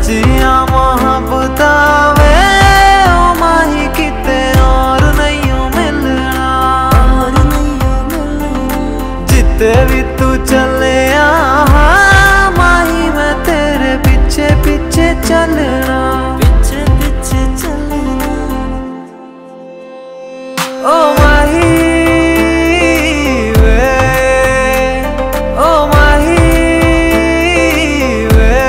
सच्चियां मोहब्बता वे ओ माही किते और नहीं मिलना। जिते भी तू चले माही मैं तेरे पीछे पीछे चलना। पीछे पीछे चलना ओ माही वे, ओ माही वे।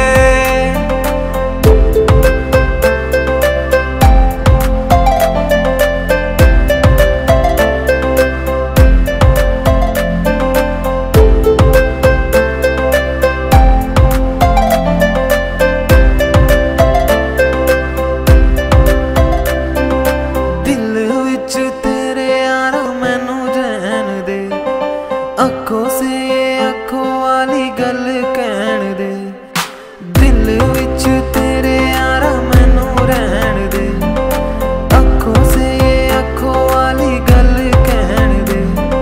अखों से अखों वाली गल कहन दे, दिल विच तेरे यारा मैनू रहन दे। अखों से अखों वाली गल कहन दे,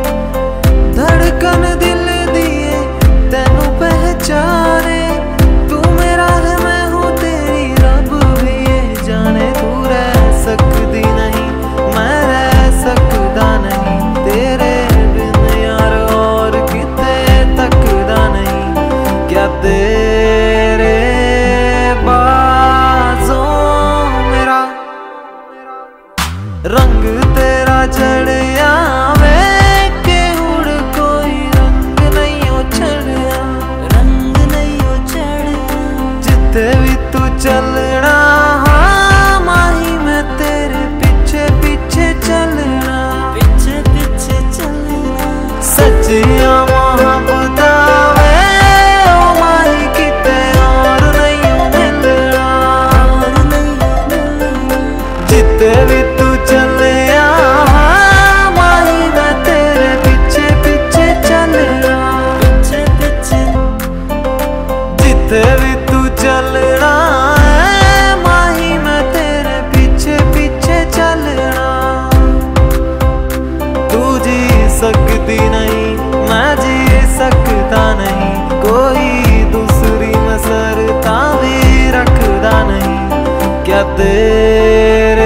धड़कन दिल दिए तेनू पहचाने। तू मेरा है मैं हूँ तेरी रब भी ये जाने। तू रह सकती नहीं मैं रह सकता नहीं, तेरे तेरे बाजों मेरा रंग तेरा चढ़िया वे के उड़ कोई रंग नहीं हो चढ़िया, रंग नहीं हो चढ़िया। जिथे भी तू चलना माही मैं तेरे पीछे पीछे चलना। पीछे पीछे चलना सच्चियां मोहब्बता भी तू चले माही मैं तेरे पीछे पीछे चलना। पीछे पीछे जिथे भी तू चलना माही मैं तेरे पीछे पीछे चलना। तू जी सकती नहीं मैं जी सकता नहीं, कोई दूसरी मैं सरता भी रखदा नहीं। क्या तेरे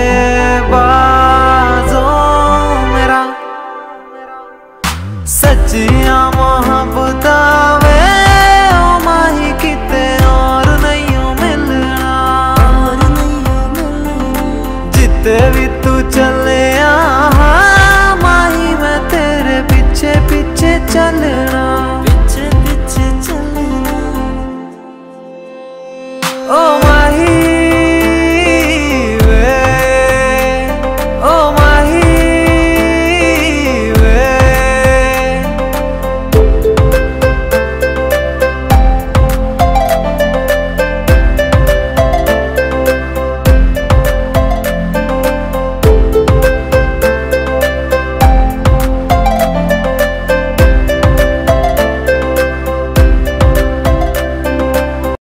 सच्चियां मोहब्बता वे ओ माही किते और नहीं मिलना। जिते भी तू चले माही मैं तेरे पीछे पीछे चलना। पीछे पीछे चलना ओ